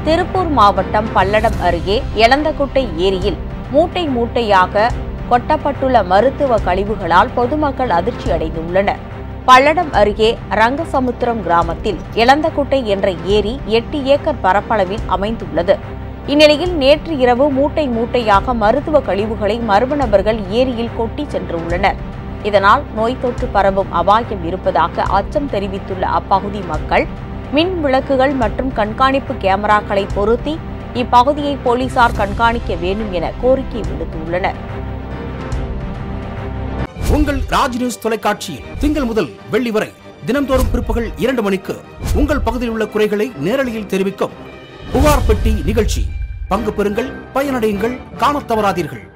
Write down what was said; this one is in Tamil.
திருப்பூர் மாவட்டம் பல்லடம் அருகே எலந்தக்குட்டை ஏரியில் மூட்டை மூட்டையாக கொட்டப்பட்டுள்ள மருத்துவ கழிவுகளால் பொதுமக்கள் அதிர்ச்சி அடைந்துள்ளனர். பல்லடம் அருகே ரங்கசமுத்திரம் கிராமத்தில் எலந்தக்குட்டை என்ற ஏரி 8 ஏக்கர் பரப்பளவில் அமைந்துள்ளது. இந்நிலையில் நேற்று இரவு மூட்டை மூட்டையாக மருத்துவ கழிவுகளை மர்ம நபர்கள் ஏரியில் கொட்டி சென்றுள்ளனர். இதனால் நோய் தொற்று பரவும் அபாயம் இருப்பதாக அச்சம் தெரிவித்துள்ள அப்பகுதி மக்கள் மின் விளக்குகள் மற்றும் கண்காணிப்பு கேமராக்களை பொருத்தி இப்பகுதியை போலீசார் கண்காணிக்க வேண்டும் என கோரிக்கை விடுத்துள்ளனர். உங்கள் ராஜ் நியூஸ் தொலைக்காட்சியில் திங்கள் முதல் வெள்ளி வரை தினந்தோறும் பிற்பகல் 2 மணிக்கு உங்கள் பகுதியில் உள்ள குறைகளை நேரலையில் தெரிவிக்கும் புகார் பெட்டி நிகழ்ச்சி. பங்கு பெறுங்கள், பயனடையுங்கள், காணத் தவறாதீர்கள்.